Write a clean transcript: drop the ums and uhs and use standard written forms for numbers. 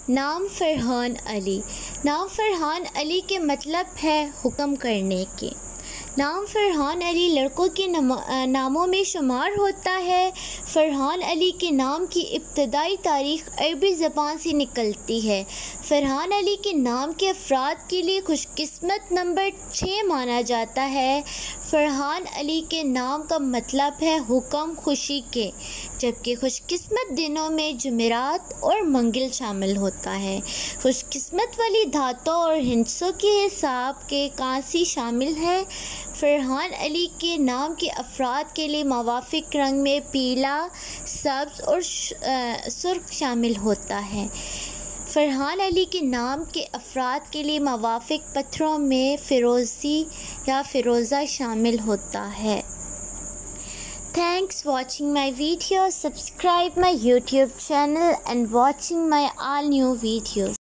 नाम फरहान अली। नाम फरहान अली के मतलब है हुक्म करने के। नाम फरहान अली लड़कों के नामों में शुमार होता है। फरहान अली के नाम की इब्तदाई तारीख़ अरबी ज़बान से निकलती है। फरहान अली के नाम के अफराद के लिए खुशकिस्मत नंबर 6 माना जाता है। फरहान अली के नाम का मतलब है हुक्म खुशी के, जबकि खुशकिस्मत दिनों में जुमेरात और मंगल शामिल होता है। खुशकिस्मत वाली धातों और हिंसों के हिसाब के कांसी शामिल है। फरहान अली के नाम के अफराद के लिए मुवाफिक रंग में पीला, सब्ज़ और सुर्ख शामिल होता है। फरहान अली के नाम के अफराद के लिए मुवाफिक पत्थरों में फ़िरोज़ी या फ़िरोज़ा शामिल होता है। Thanks watching my video. Subscribe my YouTube channel and watching my all new videos.